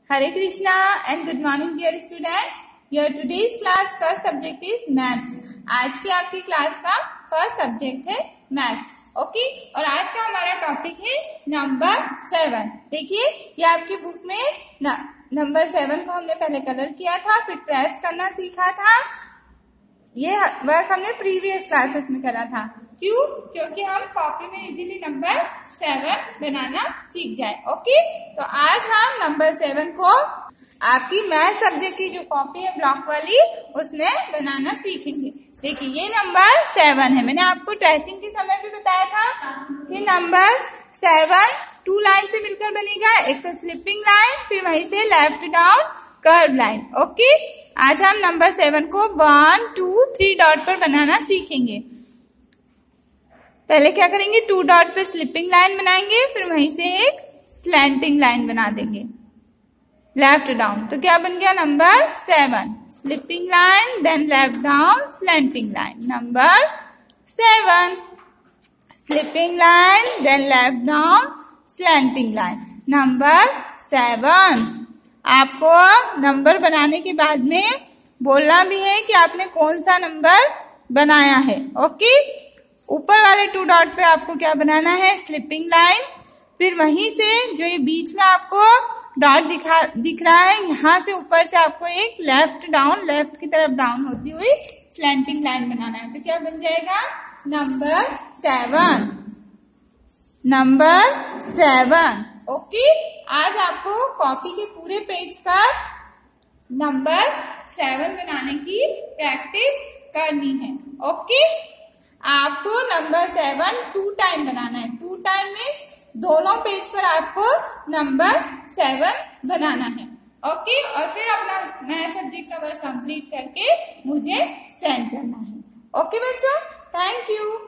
Hare Krishna and good morning dear students. Your today's class first subject is maths. आज की आपकी class का first subject है maths. Okay और आज का हमारा टॉपिक है नंबर 7. देखिए ये आपकी बुक में नंबर 7 को हमने पहले कलर किया था, फिर ट्रेस करना सीखा था. ये वर्क हमने प्रीवियस क्लासेस में करा था. क्यों? क्योंकि हम कॉपी में इजीली नंबर 7 बनाना सीख जाए. ओके तो आज हम नंबर 7 को आपकी मैथ सब्जेक्ट की जो कॉपी है ब्लॉक वाली उसमें बनाना सीखेंगे. देखिए ये नंबर 7 है. मैंने आपको ट्रेसिंग के समय भी बताया था कि नंबर 7 2 लाइन से मिलकर बनेगा. एक तो स्लिपिंग लाइन, फिर वहीं से left down curve line. Okay आज हम नंबर 7 को 1 2 3 डॉट पर बनाना सीखेंगे. पहले क्या करेंगे, 2 डॉट पे स्लिपिंग लाइन बनाएंगे, फिर वहीं से एक स्लैंटिंग लाइन बना देंगे लेफ्ट डाउन. तो क्या बन गया number 7. Sleeping line then left down slanting line. Number 7 sleeping line then left down slanting line. Number 7. आपको नंबर बनाने के बाद में बोलना भी है कि आपने कौन सा नंबर बनाया है. ओके ऊपर वाले 2 डॉट पे आपको क्या बनाना है, स्लिपिंग लाइन. फिर वहीं से जो ये बीच में आपको डॉट दिख रहा है, यहाँ से ऊपर से आपको एक लेफ्ट डाउन, लेफ्ट की तरफ डाउन होती हुई स्लैंटिंग लाइन बनाना है. तो क्या बन जाएगा नंबर 7. नंबर 7. ओके आज आपको कॉपी के पूरे पेज पर नंबर 7 बनाने की प्रैक्टिस करनी है. ओके आपको नंबर 7 2 टाइम बनाना है. 2 टाइम मीन्स दोनों पेज पर आपको नंबर 7 बनाना है. ओके और फिर अपना नया सब्जेक्ट का वर्क कंप्लीट करके मुझे सेंड करना है. ओके बच्चों, थैंक यू.